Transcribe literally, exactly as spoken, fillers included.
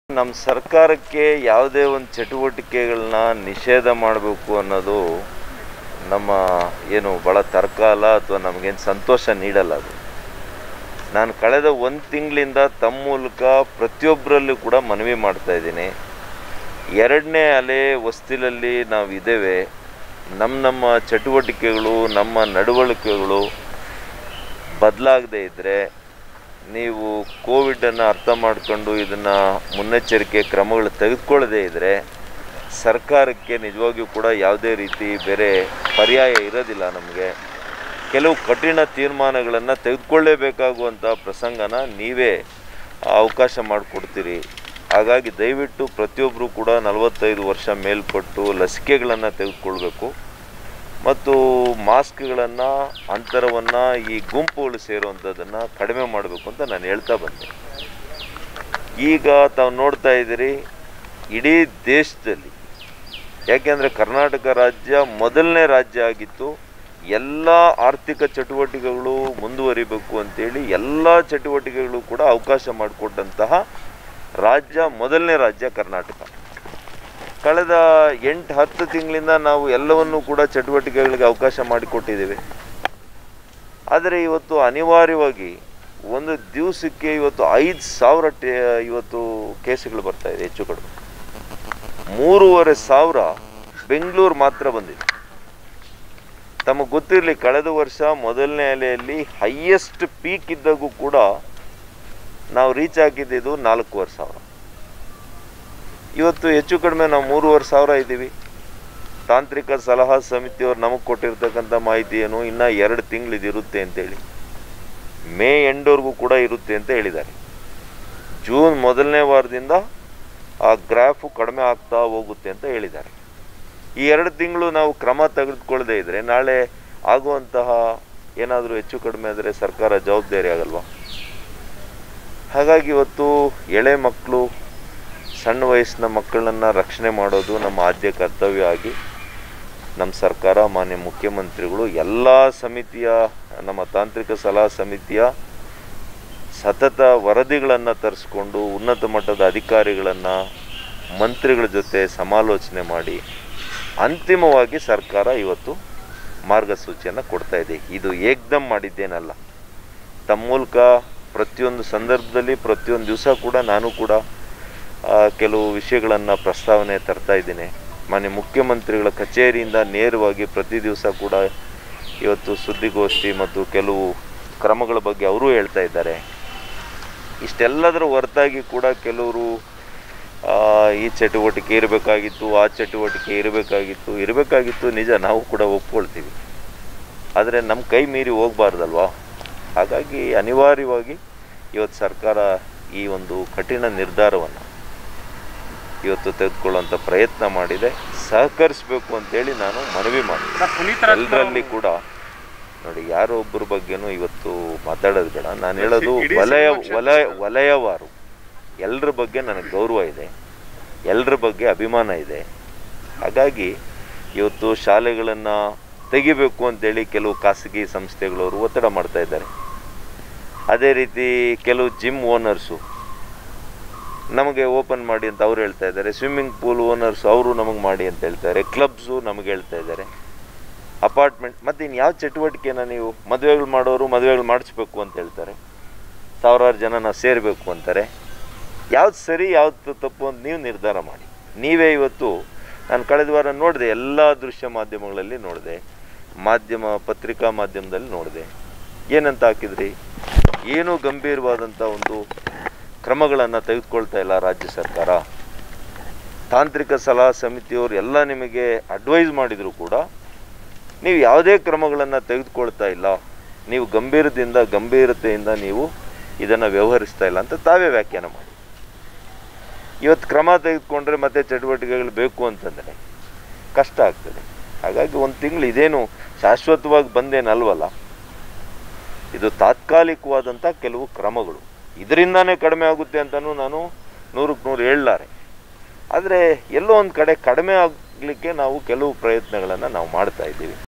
ನಮ್ಮ ಸರ್ಕಾರಕ್ಕೆ ಯಾವುದೇ ಒಂದು ಚಟುವಟಿಕೆಗಳನ್ನ ನಿಷೇಧ ಮಾಡಬೇಕು ಅನ್ನೋದು ನಮ್ಮ ಏನು ಭಾಳ ತರ್ಕ ಅಲ್ಲ ಅಥವಾ ನಮಗೇನು ಸಂತೋಷ ನೀಡಲ್ಲ. ಅದು ನಾನು ಕಳೆದ ಒಂದು ತಿಂಗಳಿಂದ ತಮ್ಮ ಮೂಲಕ ಪ್ರತಿಯೊಬ್ಬರಲ್ಲೂ ಕೂಡ ಮನವಿ ಮಾಡ್ತಾ ಇದ್ದೀನಿ. ಎರಡನೇ ಅಲೆ ಹೊಸ್ತಿಲಲ್ಲಿ ನಾವು ಇದ್ದೇವೆ. ನಮ್ಮ ನಮ್ಮ ಚಟುವಟಿಕೆಗಳು ನಮ್ಮ ನಡವಳಿಕೆಗಳು ಬದಲಾಗದೇ ಇದ್ದರೆ, ನೀವು ಕೋವಿಡನ್ನು ಅರ್ಥ ಮಾಡಿಕೊಂಡು ಇದನ್ನು ಮುನ್ನೆಚ್ಚರಿಕೆ ಕ್ರಮಗಳು ತೆಗೆದುಕೊಳ್ಳದೇ ಇದ್ದರೆ ಸರ್ಕಾರಕ್ಕೆ ನಿಜವಾಗಿಯೂ ಕೂಡ ಯಾವುದೇ ರೀತಿ ಬೇರೆ ಪರ್ಯಾಯ ಇರೋದಿಲ್ಲ. ನಮಗೆ ಕೆಲವು ಕಠಿಣ ತೀರ್ಮಾನಗಳನ್ನು ತೆಗೆದುಕೊಳ್ಳೇಬೇಕಾಗುವಂಥ ಪ್ರಸಂಗನ ನೀವೇ ಅವಕಾಶ ಮಾಡಿಕೊಡ್ತೀರಿ. ಹಾಗಾಗಿ ದಯವಿಟ್ಟು ಪ್ರತಿಯೊಬ್ಬರು ಕೂಡ ನಲವತ್ತೈದು ವರ್ಷ ಮೇಲ್ಪಟ್ಟು ಲಸಿಕೆಗಳನ್ನು ತೆಗೆದುಕೊಳ್ಬೇಕು ಮತ್ತು ಮಾಸ್ಕ್ಗಳನ್ನು ಅಂತರವನ್ನು ಈ ಗುಂಪುಗಳು ಸೇರುವಂಥದ್ದನ್ನು ಕಡಿಮೆ ಮಾಡಬೇಕು ಅಂತ ನಾನು ಹೇಳ್ತಾ ಬಂದೆ. ಈಗ ತಾವು ನೋಡ್ತಾ ಇದ್ದೀರಿ ಇಡೀ ದೇಶದಲ್ಲಿ, ಯಾಕೆಂದರೆ ಕರ್ನಾಟಕ ರಾಜ್ಯ ಮೊದಲನೇ ರಾಜ್ಯ ಆಗಿತ್ತು. ಎಲ್ಲ ಆರ್ಥಿಕ ಚಟುವಟಿಕೆಗಳು ಮುಂದುವರಿಬೇಕು ಅಂತೇಳಿ ಎಲ್ಲ ಚಟುವಟಿಕೆಗಳು ಕೂಡ ಅವಕಾಶ ಮಾಡಿಕೊಟ್ಟಂತಹ ರಾಜ್ಯ ಮೊದಲನೇ ರಾಜ್ಯ ಕರ್ನಾಟಕ. ಕಳೆದ ಎಂಟು ಹತ್ತು ತಿಂಗಳಿಂದ ನಾವು ಎಲ್ಲವನ್ನೂ ಕೂಡ ಚಟುವಟಿಕೆಗಳಿಗೆ ಅವಕಾಶ ಮಾಡಿಕೊಟ್ಟಿದ್ದೇವೆ. ಆದರೆ ಇವತ್ತು ಅನಿವಾರ್ಯವಾಗಿ ಒಂದು ದಿವಸಕ್ಕೆ ಇವತ್ತು ಐದು ಸಾವಿರ ಟೇ ಇವತ್ತು ಕೇಸುಗಳು ಬರ್ತಾ ಇದೆ. ಹೆಚ್ಚು ಕಡಿಮೆ ಮೂರುವರೆ ಸಾವಿರ ಬೆಂಗಳೂರು ಮಾತ್ರ ಬಂದಿದೆ. ತಮಗೆ ಗೊತ್ತಿರಲಿ, ಕಳೆದ ವರ್ಷ ಮೊದಲನೇ ಅಲೆಯಲ್ಲಿ ಹೈಯೆಸ್ಟ್ ಪೀಕ್ ಇದ್ದಾಗೂ ಕೂಡ ನಾವು ರೀಚ್ ಆಗಿದ್ದು ನಾಲ್ಕೂವರೆ ಸಾವಿರ. ಇವತ್ತು ಹೆಚ್ಚು ಕಡಿಮೆ ನಾವು ಮೂರುವರೆ ಸಾವಿರ ಇದ್ದೀವಿ. ತಾಂತ್ರಿಕ ಸಲಹಾ ಸಮಿತಿಯವರು ನಮಗೆ ಕೊಟ್ಟಿರ್ತಕ್ಕಂಥ ಮಾಹಿತಿ ಏನು, ಇನ್ನೂ ಎರಡು ತಿಂಗಳು ಇದಿರುತ್ತೆ ಅಂತೇಳಿ, ಮೇ ಎಂಡ್ವರೆಗೂ ಕೂಡ ಇರುತ್ತೆ ಅಂತ ಹೇಳಿದ್ದಾರೆ. ಜೂನ್ ಮೊದಲನೇ ವಾರದಿಂದ ಆ ಗ್ರಾಫು ಕಡಿಮೆ ಆಗ್ತಾ ಹೋಗುತ್ತೆ ಅಂತ ಹೇಳಿದ್ದಾರೆ. ಈ ಎರಡು ತಿಂಗಳು ನಾವು ಕ್ರಮ ತೆಗೆದುಕೊಳ್ಳದೇ ಇದ್ದರೆ ನಾಳೆ ಆಗುವಂತಹ ಏನಾದರೂ ಹೆಚ್ಚು ಕಡಿಮೆ ಆದರೆ ಸರ್ಕಾರ ಜವಾಬ್ದಾರಿ ಆಗಲ್ವಾ? ಹಾಗಾಗಿ ಇವತ್ತು ಎಳೆ ಮಕ್ಕಳು, ಸಣ್ಣ ವಯಸ್ಸಿನ ಮಕ್ಕಳನ್ನು ರಕ್ಷಣೆ ಮಾಡೋದು ನಮ್ಮ ಆದ್ಯ ಕರ್ತವ್ಯ ಆಗಿ ನಮ್ಮ ಸರ್ಕಾರ, ಮಾನ್ಯ ಮುಖ್ಯಮಂತ್ರಿಗಳು ಎಲ್ಲ ಸಮಿತಿಯ, ನಮ್ಮ ತಾಂತ್ರಿಕ ಸಲಹಾ ಸಮಿತಿಯ ಸತತ ವರದಿಗಳನ್ನು ತರಿಸ್ಕೊಂಡು ಉನ್ನತ ಮಟ್ಟದ ಅಧಿಕಾರಿಗಳನ್ನು ಮಂತ್ರಿಗಳ ಜೊತೆ ಸಮಾಲೋಚನೆ ಮಾಡಿ ಅಂತಿಮವಾಗಿ ಸರ್ಕಾರ ಇವತ್ತು ಮಾರ್ಗಸೂಚಿಯನ್ನು ಕೊಡ್ತಾ ಇದೆ. ಇದು ಏಕ್ದಮ್ ಮಾಡಿದ್ದೇನಲ್ಲ. ತಮ್ಮ ಮೂಲಕ ಪ್ರತಿಯೊಂದು ಸಂದರ್ಭದಲ್ಲಿ ಪ್ರತಿಯೊಂದು ದಿವಸ ಕೂಡ ನಾನು ಕೂಡ ಕೆಲವು ವಿಷಯಗಳನ್ನು ಪ್ರಸ್ತಾವನೆ ತರ್ತಾ ಇದ್ದೀನಿ. ಮಾನ್ಯ ಮುಖ್ಯಮಂತ್ರಿಗಳ ಕಚೇರಿಯಿಂದ ನೇರವಾಗಿ ಪ್ರತಿ ದಿವಸ ಕೂಡ ಇವತ್ತು ಸುದ್ದಿಗೋಷ್ಠಿ ಮತ್ತು ಕೆಲವು ಕ್ರಮಗಳ ಬಗ್ಗೆ ಅವರು ಹೇಳ್ತಾ ಇದ್ದಾರೆ. ಇಷ್ಟೆಲ್ಲದರ ಹೊರತಾಗಿ ಕೂಡ ಕೆಲವರು ಈ ಚಟುವಟಿಕೆ ಇರಬೇಕಾಗಿತ್ತು, ಆ ಚಟುವಟಿಕೆ ಇರಬೇಕಾಗಿತ್ತು ಇರಬೇಕಾಗಿತ್ತು ನಿಜ, ನಾವು ಕೂಡ ಒಪ್ಕೊಳ್ತೀವಿ. ಆದರೆ ನಮ್ಮ ಕೈ ಮೀರಿ ಹೋಗಬಾರ್ದಲ್ವಾ? ಹಾಗಾಗಿ ಅನಿವಾರ್ಯವಾಗಿ ಇವತ್ತು ಸರ್ಕಾರ ಈ ಒಂದು ಕಠಿಣ ನಿರ್ಧಾರವನ್ನು ಇವತ್ತು ತೆಗೆದುಕೊಳ್ಳುವಂಥ ಪ್ರಯತ್ನ ಮಾಡಿದೆ. ಸಹಕರಿಸಬೇಕು ಅಂತೇಳಿ ನಾನು ಮನವಿ ಮಾಡ್ತೀನಿ. ಎಲ್ಲರಲ್ಲಿ ಕೂಡ ನೋಡಿ, ಯಾರೋ ಒಬ್ಬರ ಬಗ್ಗೆನೂ ಇವತ್ತು ಮಾತಾಡೋದು ಬೇಡ. ನಾನು ಹೇಳೋದು ವಲಯ ವಲಯ ವಲಯವಾರು ಎಲ್ಲರ ಬಗ್ಗೆ ನನಗೆ ಗೌರವ ಇದೆ, ಎಲ್ಲರ ಬಗ್ಗೆ ಅಭಿಮಾನ ಇದೆ. ಹಾಗಾಗಿ ಇವತ್ತು ಶಾಲೆಗಳನ್ನು ತೆಗಿಬೇಕು ಅಂತೇಳಿ ಕೆಲವು ಖಾಸಗಿ ಸಂಸ್ಥೆಗಳವರು ಒತ್ತಡ ಮಾಡ್ತಾ ಇದ್ದಾರೆ. ಅದೇ ರೀತಿ ಕೆಲವು ಜಿಮ್ ಓನರ್ಸು ನಮಗೆ ಓಪನ್ ಮಾಡಿ ಅಂತ ಅವ್ರು ಹೇಳ್ತಾ ಇದ್ದಾರೆ. ಸ್ವಿಮ್ಮಿಂಗ್ ಪೂಲ್ ಓನರ್ಸು ಅವರು ನಮಗೆ ಮಾಡಿ ಅಂತ ಹೇಳ್ತಾರೆ. ಕ್ಲಬ್ಸು ನಮಗೆ ಹೇಳ್ತಾ ಇದ್ದಾರೆ. ಅಪಾರ್ಟ್ಮೆಂಟ್ ಮತ್ತು ಇನ್ನು ಯಾವ ಚಟುವಟಿಕೆನ ನೀವು ಮದುವೆಗಳು ಮಾಡೋರು ಮದುವೆಗಳು ಮಾಡಿಸ್ಬೇಕು ಅಂತ ಹೇಳ್ತಾರೆ. ಸಾವಿರಾರು ಜನ ನಾವು ಸೇರಬೇಕು ಅಂತಾರೆ. ಯಾವ್ದು ಸರಿ ಯಾವ್ದು ತಪ್ಪು ಅಂತ ನೀವು ನಿರ್ಧಾರ ಮಾಡಿ. ನೀವೇ ಇವತ್ತು ನಾನು ಕಳೆದ ವಾರ ನೋಡಿದೆ, ಎಲ್ಲ ದೃಶ್ಯ ಮಾಧ್ಯಮಗಳಲ್ಲಿ ನೋಡಿದೆ, ಮಾಧ್ಯಮ ಪತ್ರಿಕಾ ಮಾಧ್ಯಮದಲ್ಲಿ ನೋಡಿದೆ. ಏನಂತ ಹಾಕಿದ್ರಿ? ಏನೂ ಗಂಭೀರವಾದಂಥ ಒಂದು ಕ್ರಮಗಳನ್ನು ತೆಗೆದುಕೊಳ್ತಾ ಇಲ್ಲ ರಾಜ್ಯ ಸರ್ಕಾರ. ತಾಂತ್ರಿಕ ಸಲಹಾ ಸಮಿತಿಯವರು ಎಲ್ಲ ನಿಮಗೆ ಅಡ್ವೈಸ್ ಮಾಡಿದರೂ ಕೂಡ ನೀವು ಯಾವುದೇ ಕ್ರಮಗಳನ್ನು ತೆಗೆದುಕೊಳ್ತಾ ಇಲ್ಲ. ನೀವು ಗಂಭೀರದಿಂದ ಗಂಭೀರತೆಯಿಂದ ನೀವು ಇದನ್ನು ವ್ಯವಹರಿಸ್ತಾ ಇಲ್ಲ ಅಂತ ತಾವೇ ವ್ಯಾಖ್ಯಾನ ಮಾಡಿ. ಇವತ್ತು ಕ್ರಮ ತೆಗೆದುಕೊಂಡ್ರೆ ಮತ್ತೆ ಚಟುವಟಿಕೆಗಳು ಬೇಕು ಅಂತಂದರೆ ಕಷ್ಟ ಆಗ್ತದೆ. ಹಾಗಾಗಿ ಒಂದು ತಿಂಗಳು ಇದೇನು ಶಾಶ್ವತವಾಗಿ ಬಂದೇನಲ್ವಲ್ಲ, ಇದು ತಾತ್ಕಾಲಿಕವಾದಂಥ ಕೆಲವು ಕ್ರಮಗಳು. ಇದರಿಂದಾನೇ ಕಡಿಮೆ ಆಗುತ್ತೆ ಅಂತಲೂ ನಾನು ನೂರಕ್ಕೆ ನೂರು ಹೇಳಲಾರೆ. ಆದರೆ ಎಲ್ಲೋ ಒಂದು ಕಡೆ ಕಡಿಮೆ ಆಗಲಿಕ್ಕೆ ನಾವು ಕೆಲವು ಪ್ರಯತ್ನಗಳನ್ನು ನಾವು ಮಾಡ್ತಾ ಇದ್ದೀವಿ.